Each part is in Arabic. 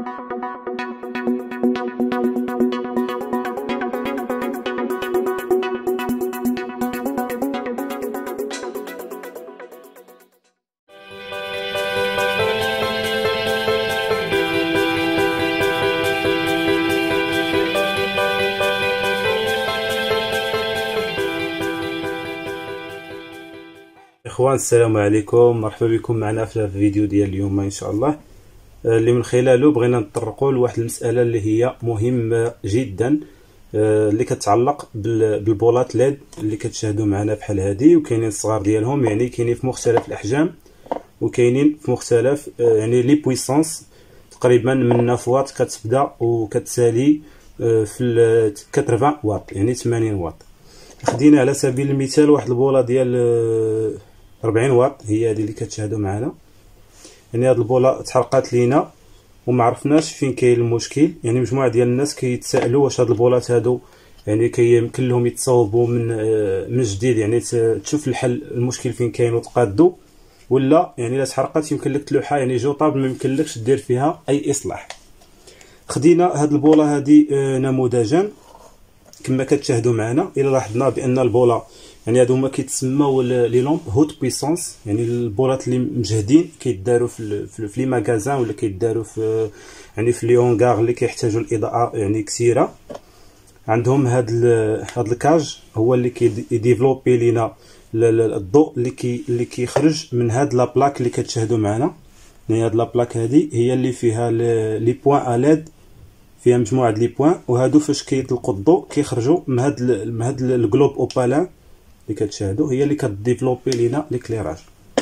اخوان السلام عليكم، مرحبا بكم معنا في الفيديو ديال اليوم ان شاء الله، اللي من خلاله بغينا نطرقوا لواحد المساله اللي هي مهمه جدا، اللي كتعلق بالبولات ليد اللي كتشاهدوا معنا بحال هذه. وكاينين الصغار ديالهم، يعني كاينين في مختلف الاحجام وكاينين في مختلف يعني لي بويسونس، تقريبا من 9 واط كتبدا وكتسالي في 80 واط يعني 80 واط. خدينا على سبيل المثال واحد البوله ديال 40 واط، هي هذه اللي كتشاهدوا معنا. يعني هاد البوله تحرقات لينا وما عرفناش فين كاين المشكل. يعني مجموعه ديال الناس كيتسائلوا واش هاد البولات هادو يعني كيمكن لهم يتصاوبوا من جديد، يعني تشوف الحل المشكل فين كاين وتقادو، ولا يعني الا تحرقات يمكن لك تلوحها يعني جوطاب ما يمكنلكش دير فيها اي اصلاح. خدينا هاد البوله هذه نموذجا كما كتشاهدوا معنا. الا لاحظنا بان البوله يعني هادو هما كيتسموا لي لومب هوت بويسونس، يعني البولات اللي مجهدين كيداروا في لي ماغازان ولا كيداروا في يعني في لي اونغار اللي كيحتاجوا الاضاءه يعني كثيره. عندهم هاد الكاج هو اللي كيديفلوبي لينا الضوء اللي كيخرج من هاد لا بلاك اللي كتشاهدوا معنا. يعني هاد لا بلاك هذه هي اللي فيها لي بوين ا ليد، فيها مجموعه لي بوين، وهادو فاش كيطلقوا الضوء كيخرجوا من هاد الجلوب اوبالان اللي كتشاهدوا، هي اللي كديفلوبي لينا ليكليراج.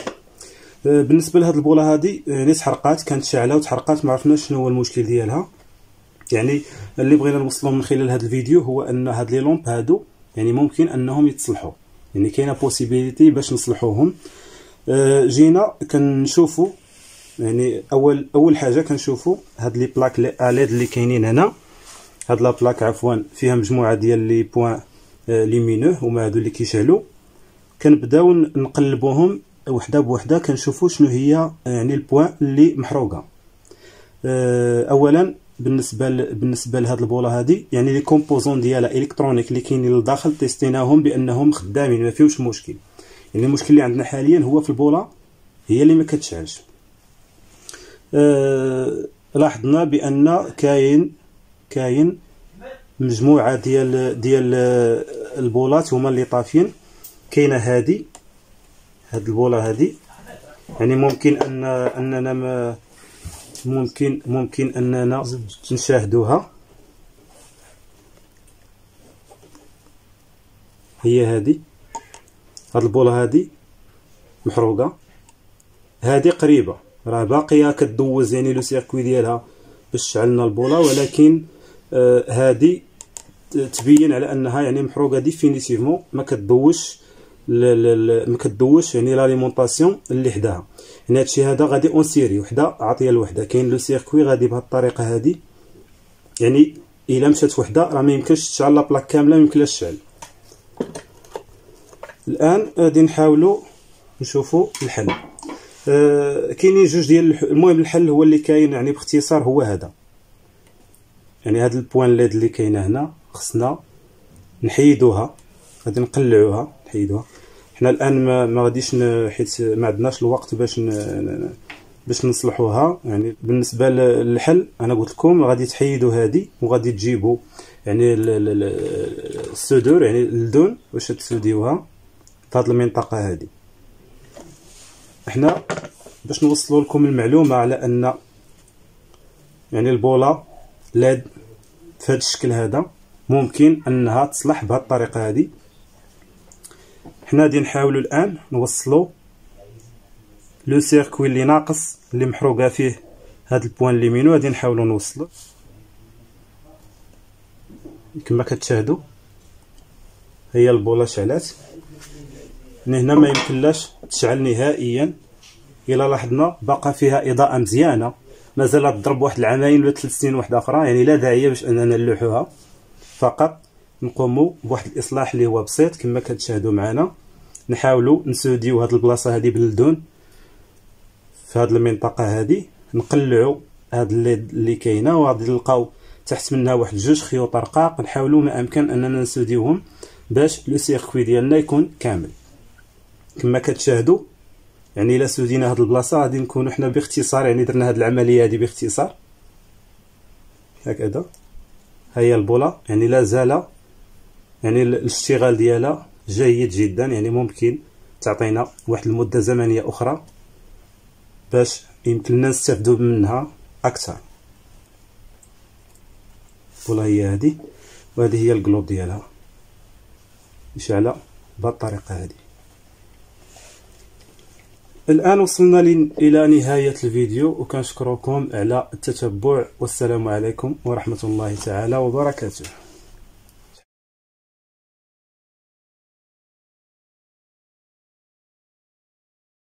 بالنسبه لهاد البوله هذه يعني تحرقات، كانت شاعله وتحرقات، ما عرفناش شنو هو المشكل ديالها. يعني اللي بغينا نوصلوا من خلال هذا الفيديو هو ان هاد لي لومب هادو يعني ممكن انهم يتصلحوا، يعني كاينه بوسيبيليتي باش نصلحوهم. جينا كنشوفوا يعني اول حاجه كنشوفوا هاد لي بلاك ليد اللي كاينين هنا. هاد لا بلاك عفوا فيها مجموعه ديال لي بوين ليمينو، هما هادو اللي كيشعلوا. كنبداو نقلبوهم وحده بوحده، كنشوفوا شنو هي يعني البوين اللي محروقه. اولا بالنسبه لهاد البوله هذه يعني لي كومبوزون ديالها الكترونيك اللي كاينين للداخل تيستيناهم بانهم خدامين ما فيهمش مشكل. يعني المشكل اللي عندنا حاليا هو في البوله هي اللي ما كتشعلش. لاحظنا بان كاين مجموعه ديال البولات هما اللي طافين. كاينه هاد البوله هذه، يعني ممكن اننا ما ممكن اننا نشاهدوها. هي هاد البوله هذه محروقه، هذه قريبه راه باقيه كدوز يعني لو سيركوي ديالها باش شعلنا البوله، ولكن هذه تبين على انها يعني محروقه ديفينيتيفمون، ما كدوش يعني لاليمونطاسيون اللي حداها. يعني هادشي هذا غادي اون سيري، وحده عاطيه لوحده، كاين لو سيركوي غادي بهذه الطريقه هذه. يعني الا مشات وحده راه ما يمكنش تشعل لا بلاك كامله، ما يمكنلاش تشعل. الان غادي نحاولوا نشوفوا الحل. كاينين جوج ديال المهم الحل هو اللي كاين يعني باختصار هو هذا. يعني هاد البوين ليد اللي كاينه هنا خصنا نحيدوها، غادي نقلعوها نحيدوها. حنا الان ما غاديش حيت ما عندناش الوقت باش نصلحوها. يعني بالنسبه للحل انا قلت لكم غادي تحيدوا هذه وغادي تجيبوا يعني السودور يعني الدون واش تسوديوها في هذه المنطقه هذه. احنا باش نوصلوا لكم المعلومه على ان يعني البوله ليد في هذا الشكل هذا ممكن انها تصلح بهذه الطريقه هذه. حنا غادي نحاولوا الان نوصلوا لو سيركوي اللي ناقص اللي محروقه فيه هاد البوين ليمينو، غادي نحاولوا نوصلوا كما كتشاهدوا. هي البوله شعلات، هنا ما يمكنلاش تشعل نهائيا. الا لاحظنا باقا فيها اضاءه مزيانه، مازال تضرب واحد العامين ولا 3 سنين واحده اخرى، يعني لا داعي باش اننا نلوحوها. فقط نقوموا بواحد الاصلاح اللي هو بسيط كما كتشاهدوا معنا. نحاولوا نسوديو هاد البلاصه هذه باللدون في هاد المنطقه هذه، نقلعوا هاد الليد اللي كاينه، وغادي نلقاو تحت منها واحد جوج خيوط رقاق. نحاولوا ما امكن اننا نسوديوهم باش لو سيركوي ديالنا يكون كامل. كما كتشاهدوا يعني الا سودينا هاد البلاصه غادي نكونوا حنا باختصار، يعني درنا هاد العمليه هذه باختصار هكذا. ها هي البوله، يعني لا زال يعني الاشتغال ديالها جيد جدا، يعني ممكن تعطينا واحد المده زمنيه اخرى باش يمكن لنا نستافدوا منها اكثر. البوله هي هذه، وهذه هي القلوب ديالها مشعله بهذه الطريقه هذه. الآن وصلنا إلى نهاية الفيديو، وكنشكركم على التتبع، والسلام عليكم ورحمة الله تعالى وبركاته.